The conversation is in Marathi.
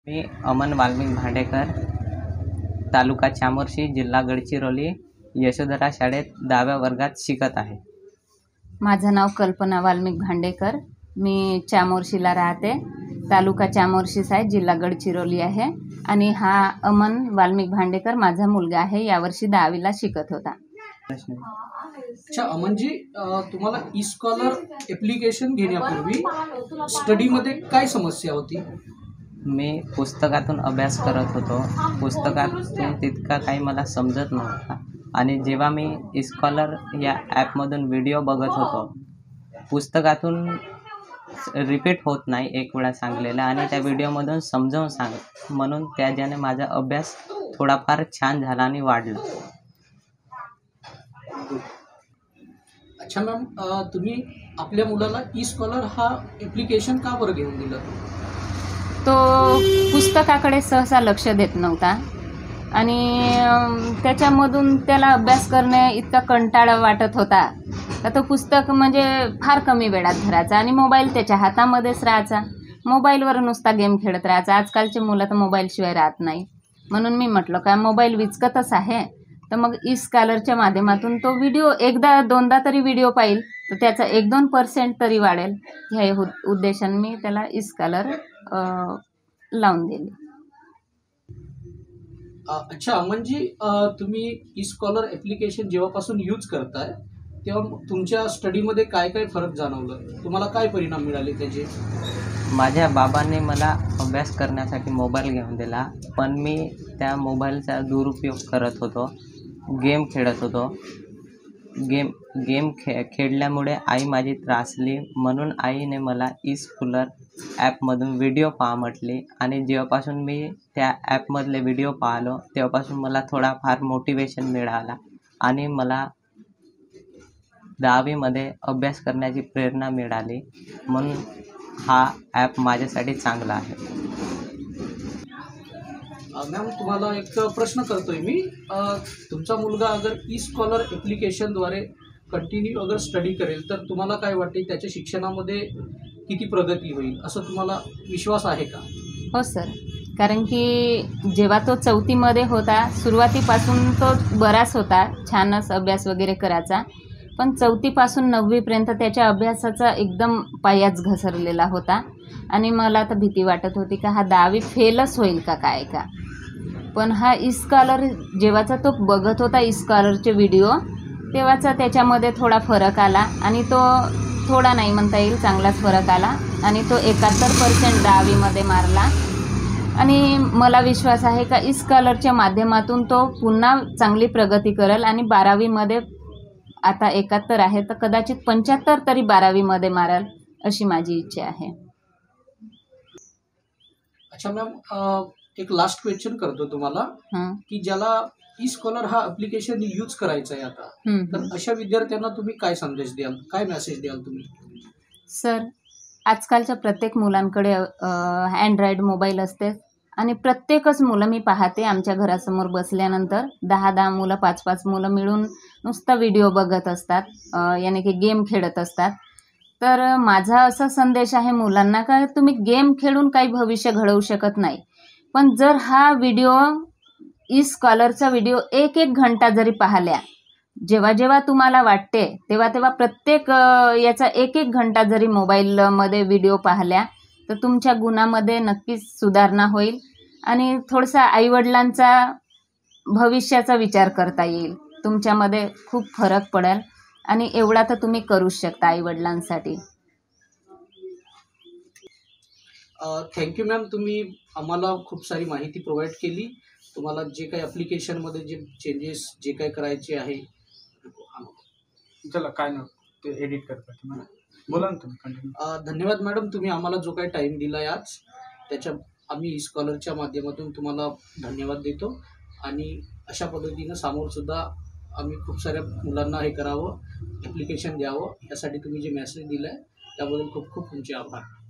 मी अमन वाल्मिक भांडेकर, तालुका चामोर्शी, जिल्हा गडचिरोली, यशोधरा शाळेत 10व्या वर्गात शिकत आहे. माझं नाव कल्पना वाल्मिक भांडेकर. मी चामोर्शीला राहते. तालुका चामोर्शीच आहे, जिल्हा गडचिरोली आहे. आणि हा अमन वाल्मिक भांडेकर माझा मुलगा आहे. यावर्षी 10वीला शिकत होता. अच्छा अमनजी, तुम्हाला ई स्कॉलर ॲप्लिकेशन घेण्यापूर्वी स्टडीमध्ये काय समस्या होती? मी पुस्तकातून अभ्यास करत होतो. पुस्तकातून तितका काही मला समजत नव्हता आणि जेव्हा मी ई स्कॉलर या ॲपमधून व्हिडिओ बघत होतो, पुस्तकातून रिपीट होत नाही एक वेळा सांगलेला आणि त्या व्हिडिओमधून समजावून सांग म्हणून त्याच्याने माझा अभ्यास थोडाफार छान झाला आणि वाढला. अच्छा मॅम, तुम्ही आपल्या मुलाला ई स्कॉलर हा ॲप्लिकेशन का बरं घेऊन दिलं? तो पुस्तकाकडे सहसा लक्ष देत नव्हता आणि त्याच्यामधून त्याला अभ्यास करणे इतका कंटाळा वाटत होता का तो पुस्तक म्हणजे फार कमी वेळात धरायचा आणि मोबाईल त्याच्या हातामध्येच राहायचा. मोबाईलवर नुसता गेम खेळत राहायचा. आजकालचे मुलं तर मोबाईलशिवाय राहत नाही. म्हणून मी म्हटलं का मोबाईल विचकतच आहे, तर मग ई स्कॉलरच्या माध्यमातून तो व्हिडिओ एकदा दोनदा तरी व्हिडिओ पाहिल तर त्याचा 1-2% तरी वाढेल. ह्या उद्देशाने मी त्याला ई स्कॉलर लावून दिली. अच्छा म्हणजे तुम्ही ई स्कॉलर ॲप्लिकेशन जेव्हापासून यूज करताय तेव्हा तुमच्या स्टडीमध्ये काय काय फरक जाणवलं? तुम्हाला काय परिणाम मिळाले त्याचे? माझ्या बाबांनी मला अभ्यास करण्यासाठी मोबाईल घेऊन दिला, पण मी त्या मोबाईलचा दुरुपयोग करत होतो. गेम खेळत होतो. गेम खेळल्यामुळे आई माझी त्रासली. म्हणून आईने मला ई स्कॉलर ॲपमधून व्हिडिओ पहा म्हटली आणि जेव्हापासून मी त्या ॲपमधले व्हिडिओ पाहिलो तेव्हापासून मला थोडाफार मोटिवेशन मिळाला आणि मला 10वीमध्ये अभ्यास करण्याची प्रेरणा मिळाली. म्हणून हा ॲप माझ्यासाठी चांगला आहे. मॅम, तुम्हाला एक प्रश्न करतोय मी. तुमचा मुलगा अगर ई स्कॉलर ॲप्लिकेशनद्वारे कंटिन्यू अगर स्टडी करेल तर तुम्हाला काय वाटते त्याच्या शिक्षणामध्ये किती प्रगती होईल असं तुम्हाला विश्वास आहे का? हो सर, कारण की जेव्हा तो 4थीमध्ये होता सुरुवातीपासून तो बराच होता, छानच अभ्यास वगैरे करायचा. पण 4थीपासून 9वीपर्यंत त्याच्या अभ्यासाचा एकदम पायाच घसरलेला होता आणि मला तर भीती वाटत होती का हा 10वी फेलच होईल का काय का. पण हा ई स्कॉलर जेव्हाचा तो बघत होता ई स्कॉलरचे व्हिडिओ तेव्हाचा त्याच्यामध्ये थोडा फरक आला आणि तो थोडा नाही म्हणता येईल चांगलाच फरक आला आणि तो 71% 10वीमध्ये मारला. आणि मला विश्वास आहे का ई स्कॉलरच्या माध्यमातून तो पुन्हा चांगली प्रगती करेल आणि 12वीमध्ये आता 71 आहे तर कदाचित 75 तरी 12वीमध्ये मारेल अशी माझी इच्छा आहे. अच्छा मॅम, एक लास्ट क्वेश्चन करतो तुम्हाला की ज्याला ई स्कॉलर हा ॲप्लिकेशन यूज करायचा आहे आता, तर अशा विद्यार्थ्यांना तुम्ही काय संदेश द्याल, काय मेसेज द्याल तुम्ही? सर, आजकालच्या प्रत्येक मुलांकडे अँड्रॉइड मोबाईल असते आणि प्रत्येकच मुलं मी पाहते आमच्या घरासमोर बसल्यानंतर 10-10 मुलं 5-5 मुलं मिळून नुसता व्हिडिओ बघत असतात, याने की गेम खेळत असतात. तर माझा असा संदेश आहे मुलांना का तुम्ही गेम खेळून काही भविष्य घडवू शकत नाही, पण जर हा व्हिडिओ ई स्कॉलरचा व्हिडिओ 1-1 घंटा जरी पाहिल्या, जेव्हा जेव्हा तुम्हाला वाटते तेव्हा तेव्हा प्रत्येक याचा 1-1 घंटा जरी मोबाईलमध्ये व्हिडिओ पाहिल्या तर तुमच्या गुणामध्ये नक्कीच सुधारणा होईल आणि थोडासा आईवडिलांचा भविष्याचा विचार करता येईल. तुमच्यामध्ये खूप फरक पडेल आणि एवढा तर तुम्ही करूच शकता आईवडिलांसाठी. थँक्यू मॅम, तुम्ही आम्हाला खूप सारी माहिती प्रोव्हाइड केली. तुम्हाला जे काही ॲप्लिकेशनमध्ये जे चेंजेस जे काही करायचे आहे चला काय ना ते एडिट करता तुम्हाला बोला ना तुम्ही कंटिन्यू. धन्यवाद मॅडम, तुम्ही आम्हाला जो काही टाईम दिला आहे आज त्याच्या आम्ही ई स्कॉलरच्या माध्यमातून तुम्हाला धन्यवाद देतो आणि अशा पद्धतीनं समोरसुद्धा आम्ही खूप साऱ्या मुलांना हे करावं, ॲप्लिकेशन द्यावं, यासाठी तुम्ही जे मेसेज दिला आहे त्याबद्दल खूप खूप तुमचे आभार.